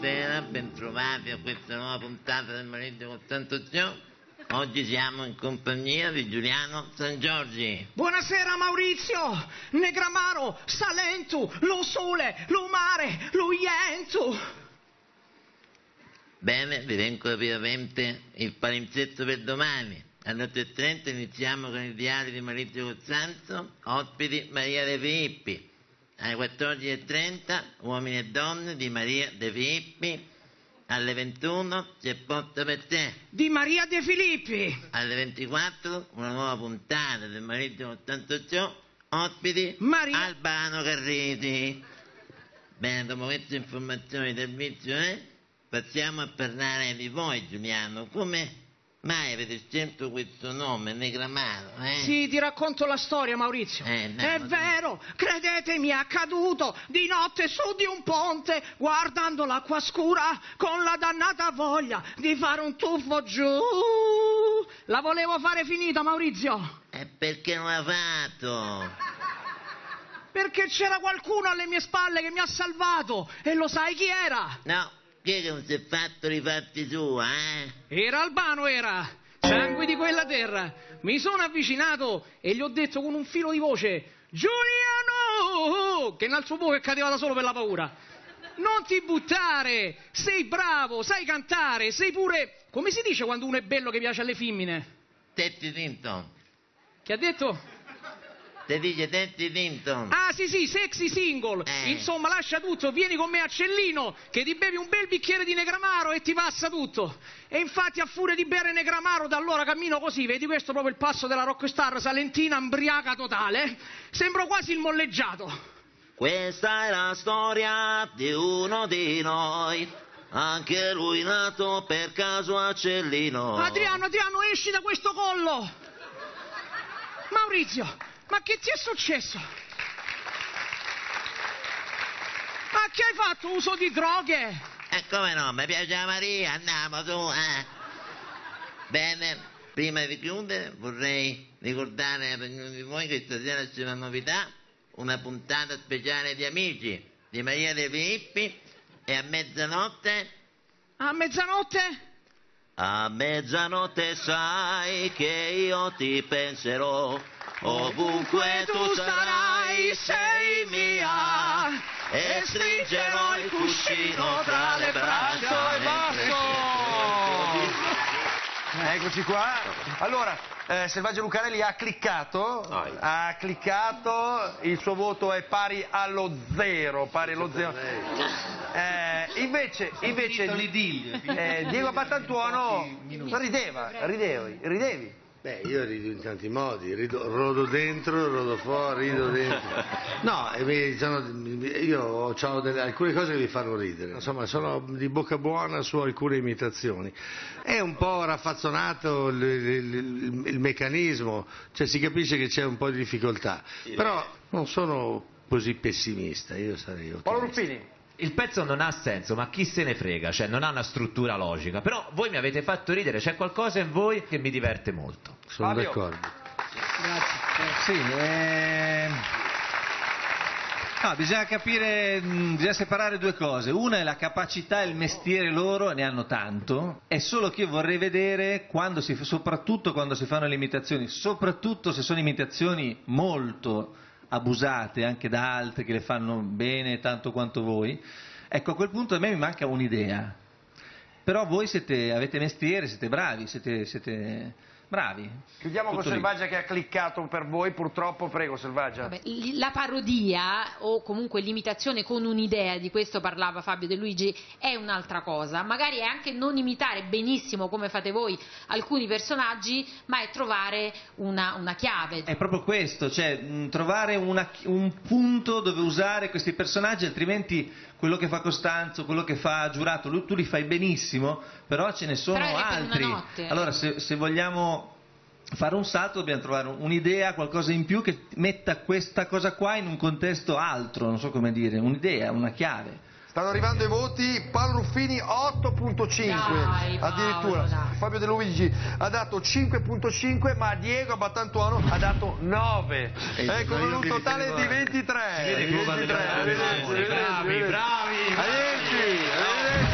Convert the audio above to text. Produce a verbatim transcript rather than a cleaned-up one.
buonasera, bentrovati a questa nuova puntata del Maurizio Costanzo Show. Oggi siamo in compagnia di Giuliano Sangiorgi. Buonasera Maurizio, Negramaro, Salento, lo sole, lo mare, lo ientu. Bene, vi vengo rapidamente il palinzetto per domani. Alle otto e trenta iniziamo con il diario di Maurizio Costanzo, ospiti Maria De Filippi. Alle quattordici e trenta Uomini e Donne di Maria De Filippi. Alle ventuno c'è Posta per te di Maria De Filippi. Alle ventiquattro una nuova puntata del Maurizio Costanzo Show, ospiti Maria Albano Carriti. Bene, dopo queste informazioni del vizio, eh, passiamo a parlare di voi, Giuliano. Come mai avete scelto questo nome, Negramaro? Eh? Sì, ti racconto la storia, Maurizio. Eh, no, è no. vero, credetemi, è accaduto di notte su di un ponte, guardando l'acqua scura, con la dannata voglia di fare un tuffo giù. La volevo fare finita, Maurizio. E perché non l'ha fatto? Perché c'era qualcuno alle mie spalle che mi ha salvato, e lo sai chi era? No. Chi è che non si è fatto i fatti sua, eh? Era Albano, era! Sangue di quella terra! Mi sono avvicinato e gli ho detto con un filo di voce: Giuliano! Che nel suo buco cadeva da solo per la paura. Non ti buttare! Sei bravo, sai cantare, sei pure... Come si dice quando uno è bello che piace alle femmine? Tetti Tinton. Che ha detto? Te dice Tetti Tinton. Ah, sì, sì, sexy single. Eh. Insomma, lascia tutto, vieni con me a Cellino, che ti bevi un bel bicchiere di Negramaro e ti passa tutto. E infatti, a furia di bere Negramaro, da allora cammino così, vedi questo proprio il passo della rockstar salentina, ambriaca totale. Sembro quasi il molleggiato. Questa è la storia di uno di noi, anche lui nato per caso a Cellino. Adriano, Adriano, esci da questo collo. Maurizio, ma che ti è successo? Ma che hai fatto? Uso di droghe? E eh, come no, mi piace la Maria, andiamo su, eh. Bene, prima di chiudere vorrei ricordare a ognuno di voi che stasera c'è una novità, una puntata speciale di Amici di Maria De Filippi, e a mezzanotte... A mezzanotte? A mezzanotte sai che io ti penserò, ovunque tu sarai sei mia, e stringerò il cuscino tra le braccia. E basta! Eccoci qua. Allora, eh, Selvaggio Lucarelli ha cliccato, ha cliccato, il suo voto è pari allo zero, pari allo zero. Eh, invece, invece eh, Diego Battantuono rideva, ridevi, ridevi. Beh, io rido in tanti modi, rido, rodo dentro, rodo fuori, rido dentro. No, e mi, sono, io ho delle, alcune cose che mi fanno ridere, insomma sono di bocca buona su alcune imitazioni. È un po' raffazzonato il, il, il meccanismo, cioè si capisce che c'è un po' di difficoltà, però non sono così pessimista, io sarei ottimista. Paolo Ruffini. Il pezzo non ha senso, ma chi se ne frega, cioè non ha una struttura logica, però voi mi avete fatto ridere, c'è qualcosa in voi che mi diverte molto. Sono Fabio. d'accordo. Grazie. Sì, eh... no, bisogna capire, mh, bisogna separare due cose. Una è la capacità e il mestiere loro, ne hanno tanto, è solo che io vorrei vedere, quando si, soprattutto quando si fanno le imitazioni, soprattutto se sono imitazioni molto abusate anche da altri che le fanno bene tanto quanto voi, ecco, a quel punto a me mi manca un'idea. Però voi siete, avete mestiere, siete bravi, siete, siete bravi. Chiudiamo Tutto con lì. Selvaggia che ha cliccato per voi, purtroppo, prego Selvaggia. Vabbè, la parodia o comunque l'imitazione con un'idea, di questo parlava Fabio De Luigi, è un'altra cosa. Magari è anche non imitare benissimo come fate voi alcuni personaggi, ma è trovare una, una chiave. È proprio questo, cioè mh, trovare una, un punto dove usare questi personaggi, altrimenti quello che fa Costanzo, quello che fa Giurato, lui, tu li fai benissimo, però ce ne sono Però è per altri. una notte. Allora se, se vogliamo fare un salto dobbiamo trovare un'idea, qualcosa in più che metta questa cosa qua in un contesto altro, non so come dire, un'idea, una chiave. Stanno arrivando i voti, Paolo Ruffini otto virgola cinque, Dai, Paolo, addirittura dai. Fabio De Luigi ha dato cinque virgola cinque, ma Diego Battantuono ha dato nove. Ecco, con un totale di ventitré. ventitré. Arrivederci, arrivederci, Bravi, bravi, bravi. arrivederci, arrivederci.